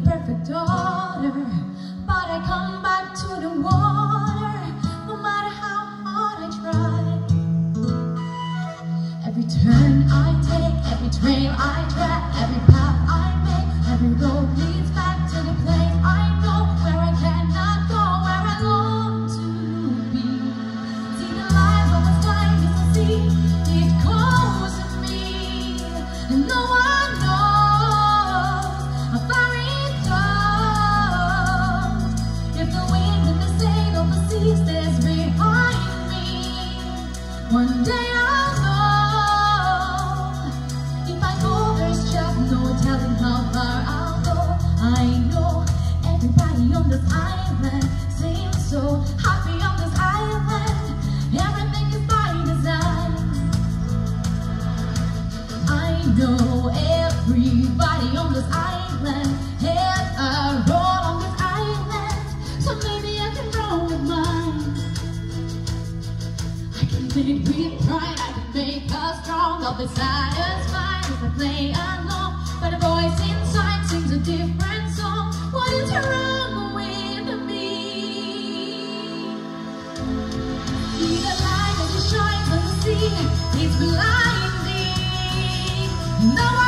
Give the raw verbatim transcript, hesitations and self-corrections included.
perfect daughter, but I come back to the water, no matter how hard I try. Every turn I take, every trail I track, every path I make, every road leads back to the place I know, where I cannot go, where I long to be. See the light of the sky is the sea, it calls to me, and no one knows how far it goes. If the wind and the sail of the sea stays behind me, one day I'll know. If I go, there's just no telling how far I'll go. I know everybody on this island seems so happy on this island. Everything is by design. I know everybody on this island has a role on this island, so maybe I can roll with mine. I can live with pride, I can make us strong. I'll be satisfied if I play along, but a voice inside sings a different song. What is wrong with me? See the light as it shines on the sea, it's blinding. No